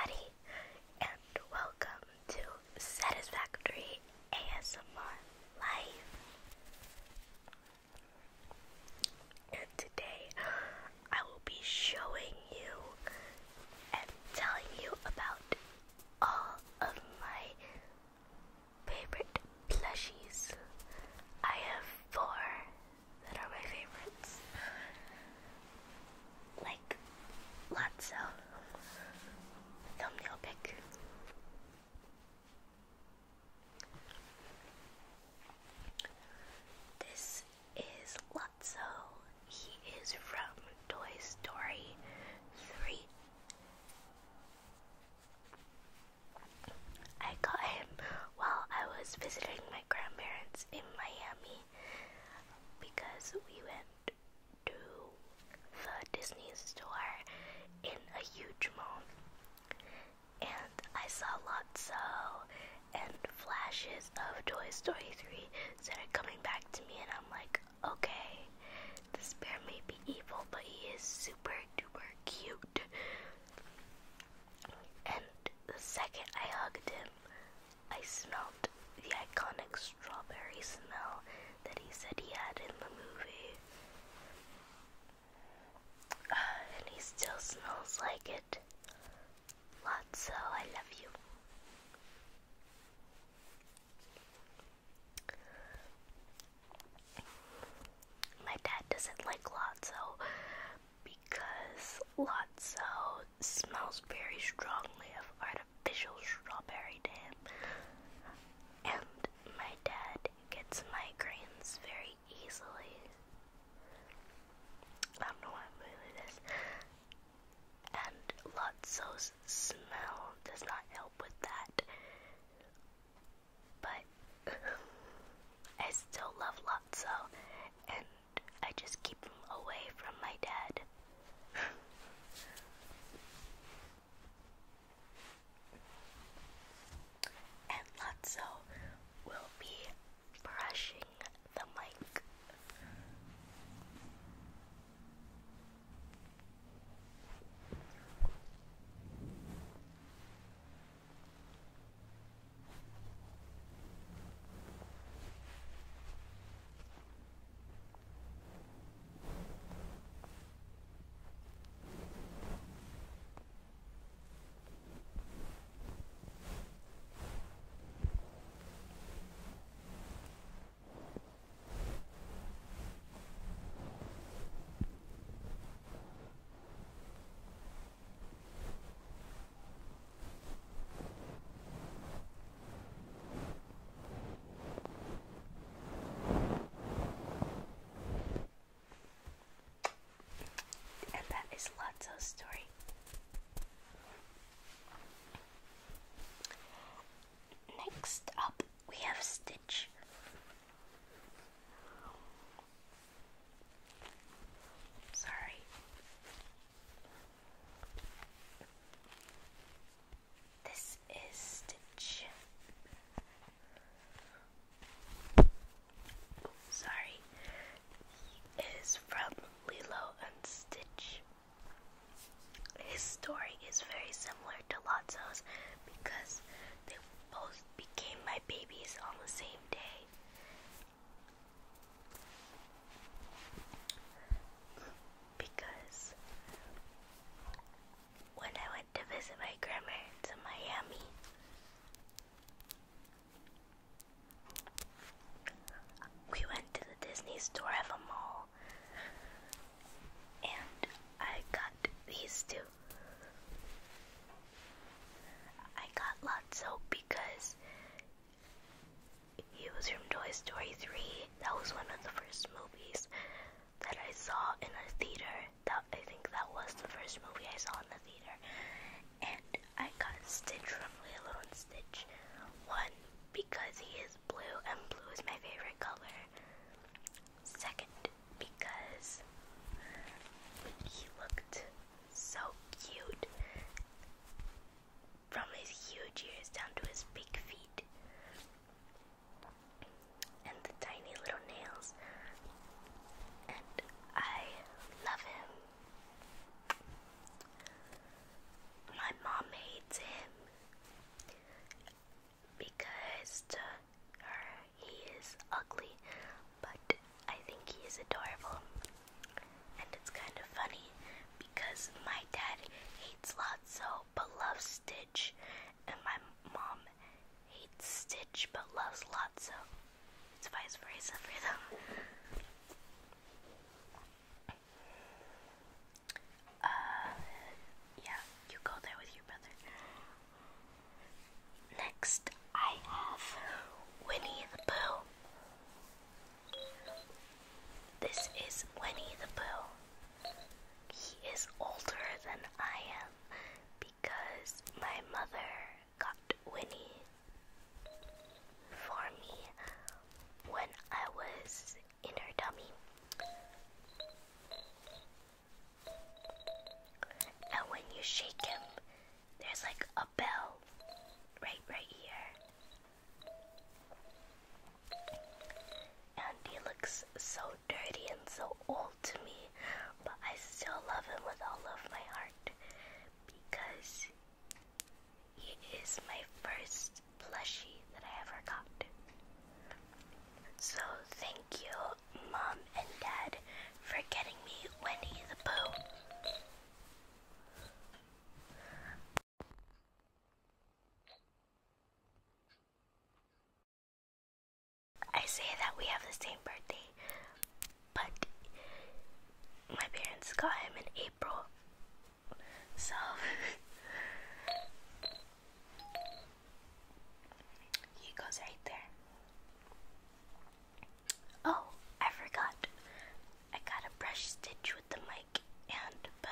everybody, and welcome to Satisfactory ASMR Life. And today I will be showing you and telling you about all of my favorite plushies. I have 4 that are my favorites. Like lots of thumbnail pic. This is Lotso. He is from Toy Story 3. I got him while I was visiting my grandparents in Miami because we went to the Disney store in a huge mall, and I saw Lotso, and flashes of Toy Story 3 started coming back to me, and I'm like, okay, this bear may be evil, but he is super duper cute. And the second I hugged him, I smelled the iconic strawberry smell that he said he had in the movie. And he still smells like it. Lotso, I love you. My dad doesn't like Lotso because Lotso smells very strongly of artificial strawberry to him. And my dad gets migraines very easily. I don't know why I'm doing this. And Lotso's smell does not help with that. But I still love Lotso, and I just keep him away from my dad. And Lotso will be brushing the mic. And that is Lotso's story. Next up, we have Stitch. Sorry. This is Stitch. Sorry. He is from Lilo and Stitch. His story is very similar to Lotso's because they both became my babies on the same day. Because when I went to visit my grandparents in Miami, we went to the Disney store at the mall, and I got these two. I got Lotso because he was from Toy Story 3. That was one of the first movies that I saw in a theater. I think that was the first movie I saw in the theater. And I got Stitch from Lilo and Stitch. One, because he is blue, and blue is my favorite color. Second, because he looked so cute. From his huge ears down to his big feet. And the tiny little nails. And I love him. My mom hates parents got him in April. So he goes right there. Oh, I forgot. I got a brush stitch with the mic and bow.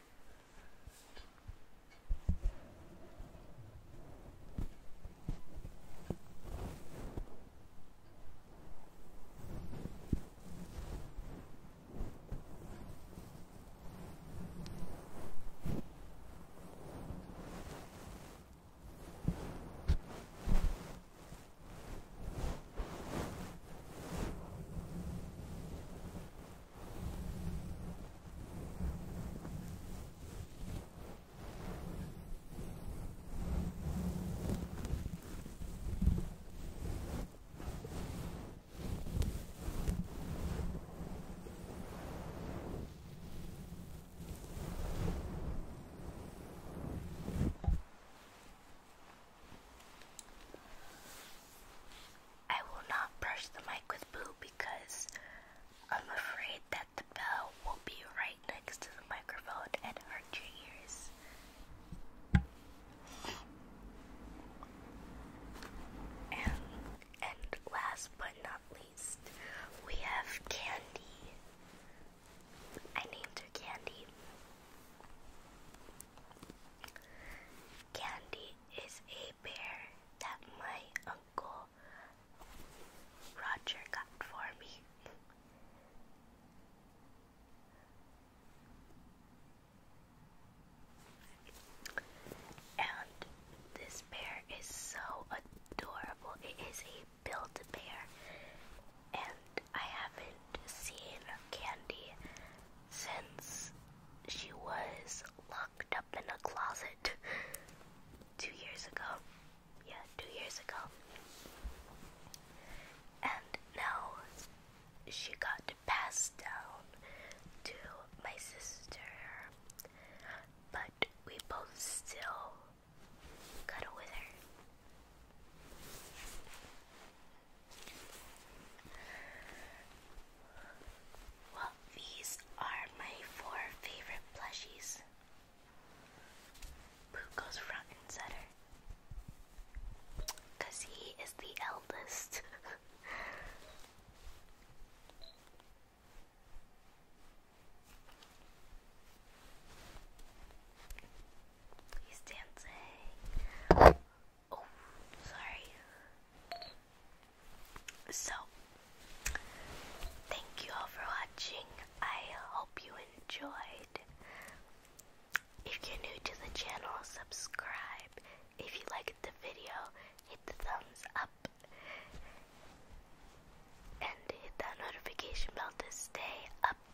The mic with Boo because I'm afraid that the bell will be right next to the microphone and hurt your ears. And last but not least, we have Candy. I named her Candy. Candy is a bear that my uncle Roger got for me. And this bear is so adorable. It is a Build-A-Bear. And I haven't seen Candy since she was locked up in a closet 2 years ago. Yeah, 2 years ago. And now she got passed down to my sister, but we both still cuddle with her. Well, these are my 4 favorite plushies. Boo goes front and center, 'cause he is the eldest. He's dancing. Oh, sorry. So, thank you all for watching. I hope you enjoyed. If you're new to the channel, subscribe. If you liked the video, hit the thumbs up. And hit that notification bell to stay up